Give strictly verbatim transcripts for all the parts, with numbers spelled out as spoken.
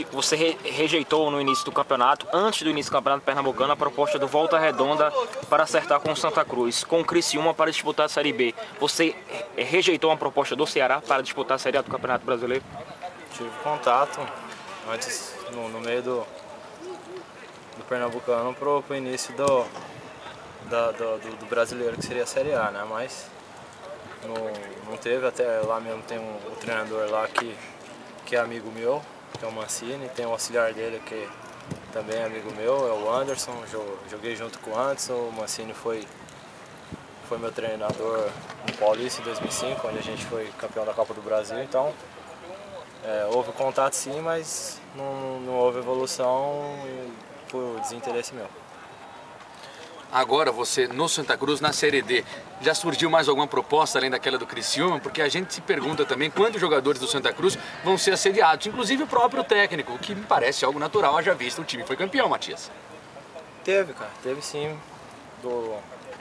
e que você re rejeitou no início do campeonato, antes do início do campeonato pernambucano, a proposta do Volta Redonda para acertar com o Santa Cruz, com o Criciúma para disputar a Série B. Você rejeitou uma proposta do Ceará para disputar a Série A do Campeonato Brasileiro? Tive contato antes, no, no meio do, do Pernambucano, pro, pro início do, da, do, do, do brasileiro, que seria a Série A, né? Mas não, não teve, até lá mesmo tem um, um treinador lá que, que é amigo meu, que é o Mancini, tem o auxiliar dele que também é amigo meu, é o Anderson, joguei junto com o Anderson, o Mancini foi, foi meu treinador no Paulista em dois mil e cinco, onde a gente foi campeão da Copa do Brasil, então é, houve contato sim, mas não, não houve evolução por desinteresse meu. Agora você no Santa Cruz, na Série D, já surgiu mais alguma proposta além daquela do Criciúma? Porque a gente se pergunta também quantos jogadores do Santa Cruz vão ser assediados, inclusive o próprio técnico, o que me parece algo natural, haja visto o time foi campeão, Matias. Teve, cara, teve sim. Do...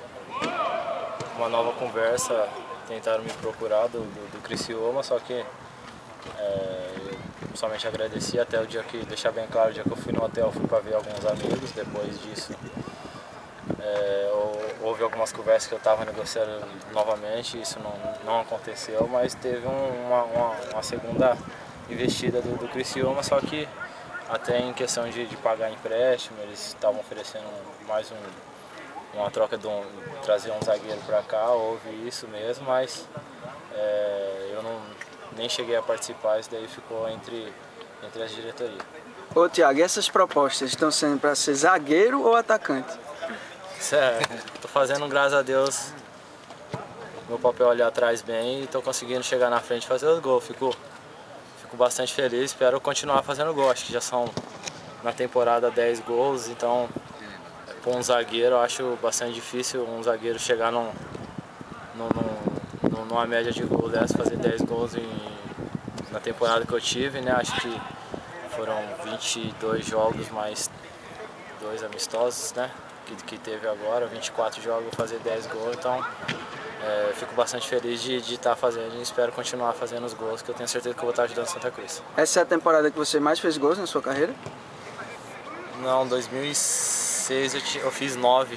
Uma nova conversa, tentaram me procurar do, do, do Criciúma, só que é, eu somente agradeci até o dia que, deixar bem claro, o dia que eu fui no hotel, fui para ver alguns amigos, depois disso É, houve algumas conversas que eu estava negociando novamente, isso não, não aconteceu, mas teve um, uma, uma, uma segunda investida do, do Criciúma, só que até em questão de, de pagar empréstimo, eles estavam oferecendo mais um, uma troca de um, trazer um zagueiro para cá, houve isso mesmo, mas é, eu não, nem cheguei a participar, isso daí ficou entre, entre as diretorias. Ô Thiago, e essas propostas estão sendo para ser zagueiro ou atacante? Estou fazendo, graças a Deus, meu papel ali atrás bem e estou conseguindo chegar na frente e fazer os gols. Fico, fico bastante feliz, espero continuar fazendo gol. Acho que já são na temporada dez gols, então para um zagueiro eu acho bastante difícil um zagueiro chegar num, num, num, numa média de gols dessa, fazer dez gols em, na temporada que eu tive, né? Acho que foram vinte e dois jogos mais dois amistosos, né? Que, que teve agora, vinte e quatro jogos, vou fazer dez gols, então é, fico bastante feliz de estar fazendo e espero continuar fazendo os gols, que eu tenho certeza que eu vou estar ajudando Santa Cruz. Essa é a temporada que você mais fez gols na sua carreira? Não, em dois mil e seis eu, eu fiz nove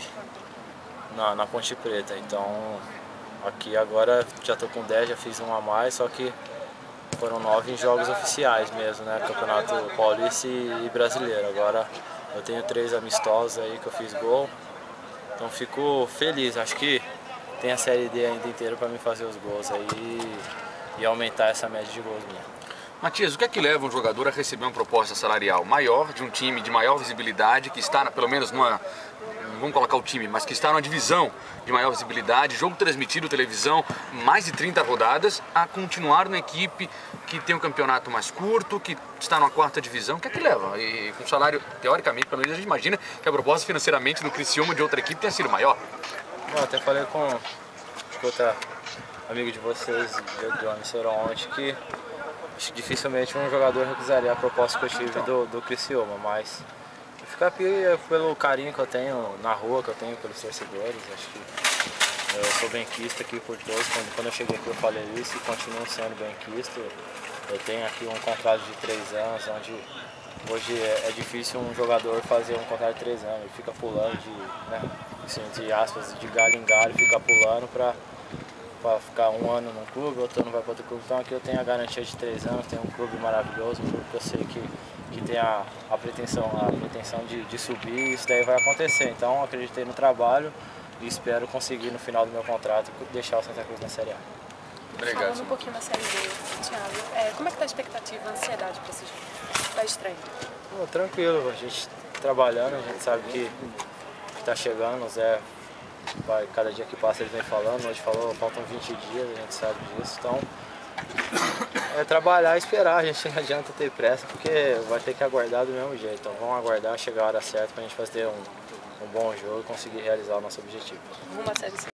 na, na Ponte Preta, então aqui agora já estou com dez, já fiz um a mais, só que foram nove em jogos oficiais mesmo, né? Campeonato Paulista e, e Brasileiro. Agora eu tenho três amistosos aí que eu fiz gol, então fico feliz. Acho que tem a Série D ainda inteira para mim fazer os gols aí e aumentar essa média de gols minha. Matias, o que é que leva um jogador a receber uma proposta salarial maior, de um time de maior visibilidade, que está pelo menos numa, não vamos colocar o time, mas que está numa divisão de maior visibilidade, jogo transmitido, televisão, mais de trinta rodadas, a continuar na equipe que tem um campeonato mais curto, que está numa quarta divisão? O que é que leva? E com salário, teoricamente, pelo menos a gente imagina que a proposta financeiramente do Criciúma de outra equipe tenha sido maior. Bom, até falei com outro amigo de vocês, Johnny Soron, ontem, que acho que dificilmente um jogador recusaria a proposta que eu tive do, do Criciúma, mas ficar aqui pelo carinho que eu tenho na rua, que eu tenho pelos torcedores. Acho que eu sou benquista aqui por todos. Quando, quando eu cheguei aqui eu falei isso e continuo sendo benquista. Eu tenho aqui um contrato de três anos, onde hoje é, é difícil um jogador fazer um contrato de três anos. Ele fica pulando de, né, assim, entre aspas, de galho em galho, fica pulando para para ficar um ano num clube, outro ano vai para outro clube. Então aqui eu tenho a garantia de três anos, tenho um clube maravilhoso, um clube que eu sei que, que tem a, a pretensão, a pretensão de, de subir, e isso daí vai acontecer. Então acreditei no trabalho e espero conseguir no final do meu contrato deixar o Santa Cruz na Série A. Obrigado. Falando um pouquinho da Série B, Thiago, é, como é que está a expectativa, a ansiedade para esse jogo, para a estreia? Pô, tranquilo, a gente trabalhando, a gente sabe que está chegando, o Zé vai, cada dia que passa ele vem falando, hoje falou, faltam vinte dias, a gente sabe disso, então é trabalhar e esperar, a gente não adianta ter pressa, porque vai ter que aguardar do mesmo jeito, então vamos aguardar chegar a hora certa para a gente fazer um, um bom jogo e conseguir realizar o nosso objetivo. Rumo à Série C.